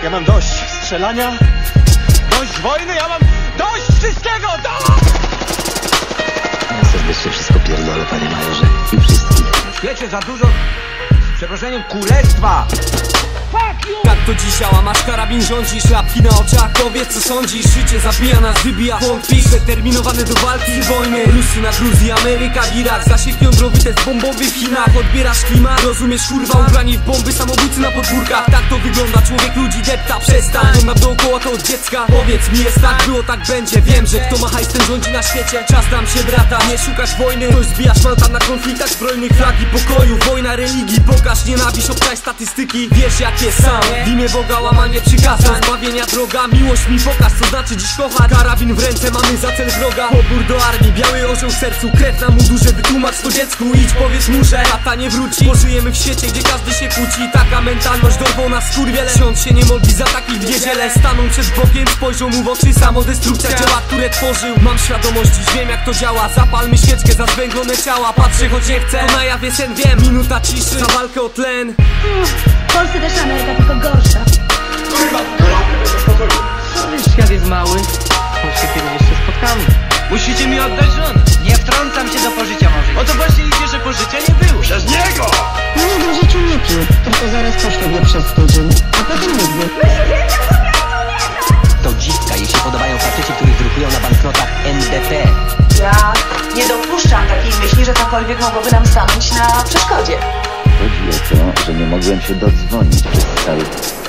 Ja mam dość strzelania, dość wojny, ja mam dość wszystkiego, dość! Ja serdecznie wszystko pierdolę, panie majorze. I wszystkich. W świecie za dużo, z przeproszeniem, kurestwa. Tak to dziś działa, masz karabin, rządzisz, łapki na oczach, powiedz co sądzisz. Życie zabija nas, wybija, wątpisz, determinowany do walki, wojny. Rusy na Gruzji, Ameryka w Irak, zasięg jądrowy, test bombowy w Chinach. Odbierasz klimat, rozumiesz kurwa, ubrani w bomby, samobójcy na podwórkach. Tak to wygląda, człowiek ludzi depta, przestań. Oglądam dookoła to od dziecka, powiedz mi jest tak, było tak będzie. Wiem, że kto ma hajs, ten rządzi na świecie. Czas nam się brata, nie szukasz wojny, ktoś zbijasz tam na konfliktach zbrojnych, flagi pokoju, wojna religii. Pokaż nienawiść, obczaj statystyki, wiesz jak jest sam. W imię Boga łamanie przykazań, zbawienia droga, miłość mi pokaż co znaczy dziś kochać. Karabin w ręce, mamy za cel wroga. Pobór do armii, biały orzeł w sercu, krew na mundurze, wytłumacz to dziecku. Idź powiedz mu, że tata nie wróci, bo żyjemy w świecie, gdzie każdy się kłóci. Taka mentalność dorwą nas skurwiele. Ksiądz się nie modli za takich w niedzielę. Staną przed Bogiem, spojrzą mu w oczy, samodestrukcja dzieła, które tworzył. Mam świadomość, dziś wiem jak to działa. Zapalmy świeczkę za zwęglone ciała. Patrzę choć nie chcę, to na jawie sen wiem. Minuta ciszy, za walkę o tlen. W Polsce też Ameryka, tylko gorsza. Świat jest mały, choć się kiedyś jeszcze spotkamy. Musicie mi oddać żonę. Nie wtrącam się do pożycia małżeństwa. O to właśnie idzie, że pożycia nie było. Przez niego! Nigdy w życiu nie pił, tylko zaraz po ślubie przez tydzień, a potem nigdy. To dziwka, jej się podobają faceci, których drukują na banknotach NDP. Ja nie dopuszczam takiej myśli, że cokolwiek mogłoby nam stanąć na przeszkodzie. Chodzi o to, że nie mogłem się dodzwonić przez cały